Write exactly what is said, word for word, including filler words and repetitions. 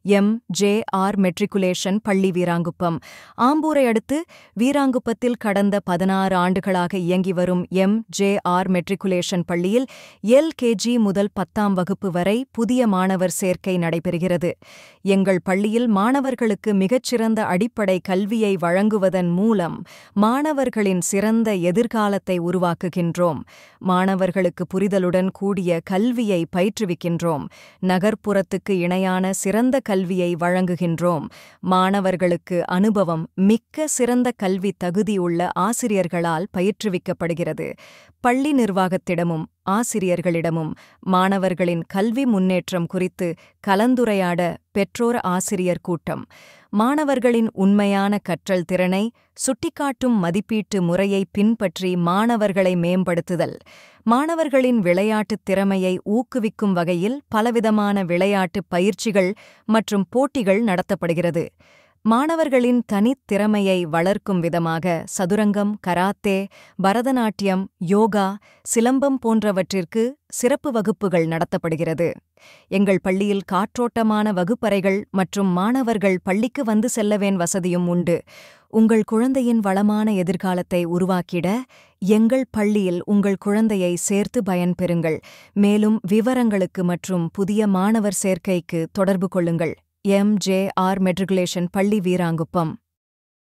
M J R matriculation பள்ளி வீராங்குப்பம். ஆம்பூரை அடுத்து வீராங்குப்பத்தில் கடந்த பதினாறு ஆண்டுகளாக இயங்கி வரும் எம் ஜே ஆர் மெட்ரிகுலேஷன் பள்ளியில் எல் கே ஜி முதல் பத்தாம் வகுப்பு வரை புதிய மாணவர் சேர்க்கை நடைபெறுகிறது. எங்கள் பள்ளியில் மாணவர்களுக்கு மிகச்சிறந்த அடிப்படை கல்வியை வழங்குவதன் மூலம் மாணவர்களின் சிறந்த எதிர்காலத்தை உருவாக்குகின்றோம். மாணவர்களுக்கு புரிதலுடன் கூடிய கல்வியை பயிற்றுவிக்கின்றோம். நகர்ப்புறத்துக்கு இணையான சிறந்த கல்வியை வழங்குகின்றோம். மாணவர்களுக்கு அனுபவம் மிக்க சிறந்த கல்வி தகுதியுள்ள ஆசிரியர்களால் பயிற்றுவிக்கப்படுகிறது. பள்ளி நிர்வாகத்திடமும் ஆசிரியர்களிடமும் மாணவர்களின் கல்வி முன்னேற்றம் குறித்து கலந்துரையாட பெற்றோர் ஆசிரியர் கூட்டம். மாணவர்களின் உண்மையான கற்றல் திறனை சுட்டிக்காட்டும் மதிப்பீட்டு முறையை பின்பற்றி மாணவர்களை மேம்படுத்துதல். மாணவர்களின் விளையாட்டுத் திறமையை ஊக்குவிக்கும் வகையில் பலவிதமான விளையாட்டுப் பயிற்சிகள் மற்றும் போட்டிகள் நடத்தப்படுகிறது. மாணவர்களின் தனித்திறமையை வளர்க்கும் விதமாக சதுரங்கம், கராத்தே, பரதநாட்டியம், யோகா, சிலம்பம் போன்றவற்றிற்கு சிறப்பு வகுப்புகள் நடத்தப்படுகிறது. எங்கள் பள்ளியில் காற்றோட்டமான வகுப்பறைகள் மற்றும் மாணவர்கள் பள்ளிக்கு வந்து செல்லவேன் வசதியும் உண்டு. உங்கள் குழந்தையின் வளமான எதிர்காலத்தை உருவாக்கிட எங்கள் பள்ளியில் உங்கள் குழந்தையை சேர்த்து பயன்பெறுங்கள். மேலும் விவரங்களுக்கு மற்றும் புதிய மாணவர் சேர்க்கைக்கு தொடர்பு கொள்ளுங்கள். எம் ஜே ஆர் மெட்ரிகுலேஷன் பள்ளி வீராங்குப்பம்.